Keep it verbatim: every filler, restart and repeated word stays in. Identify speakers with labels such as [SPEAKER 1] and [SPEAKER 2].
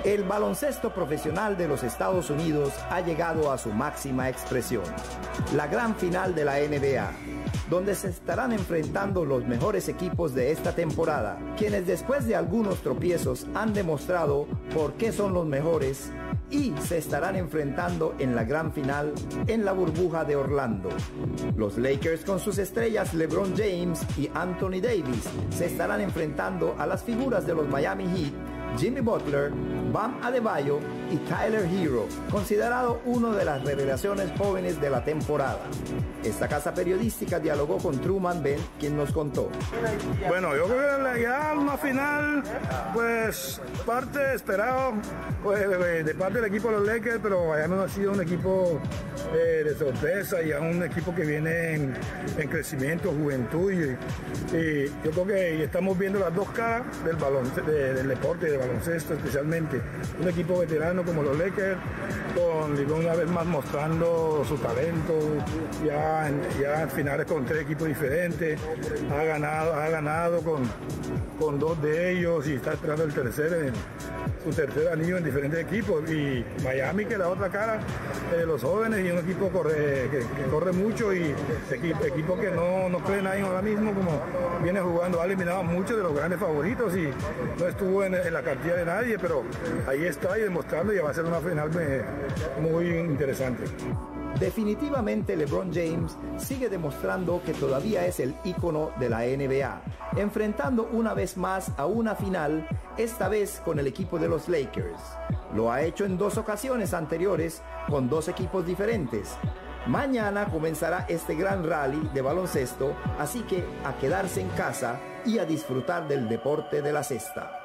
[SPEAKER 1] El baloncesto profesional de los Estados Unidos ha llegado a su máxima expresión, la gran final de la N B A, donde se estarán enfrentando los mejores equipos de esta temporada, quienes después de algunos tropiezos han demostrado por qué son los mejores y se estarán enfrentando en la gran final en la burbuja de Orlando. Los Lakers con sus estrellas LeBron James y Anthony Davis se estarán enfrentando a las figuras de los Miami Heat, Jimmy Butler, Bam Adebayo y Tyler Herro, considerado uno de las revelaciones jóvenes de la temporada. Esta casa periodística dialogó con Truman Ben, quien nos contó.
[SPEAKER 2] Bueno, yo creo que ya una final, pues parte esperado pues, de parte del equipo de los Lakers, pero Miami ha sido un equipo eh, de sorpresa y a un equipo que viene en, en crecimiento, juventud y, y yo creo que estamos viendo las dos caras del balón, de, del deporte, del baloncesto especialmente. Un equipo veterano como los Lakers, con, digo, una vez más mostrando su talento, ya en, ya en finales con tres equipos diferentes, ha ganado, ha ganado con, con dos de ellos y está esperando el tercer, en, su tercer anillo en diferentes equipos. Y Miami, que es la otra cara de los jóvenes, y un equipo corre, que, que corre mucho y equipo, equipo que no, no cree nadie ahora mismo, como viene jugando, ha eliminado a muchos de los grandes favoritos y no estuvo en, en la cartilla de nadie, pero ahí está y demostrando, y va a ser una final muy interesante.
[SPEAKER 1] Definitivamente LeBron James sigue demostrando que todavía es el ícono de la N B A, enfrentando una vez más a una final, esta vez con el equipo de los Lakers. Lo ha hecho en dos ocasiones anteriores con dos equipos diferentes. Mañana comenzará este gran rally de baloncesto, así que a quedarse en casa y a disfrutar del deporte de la cesta.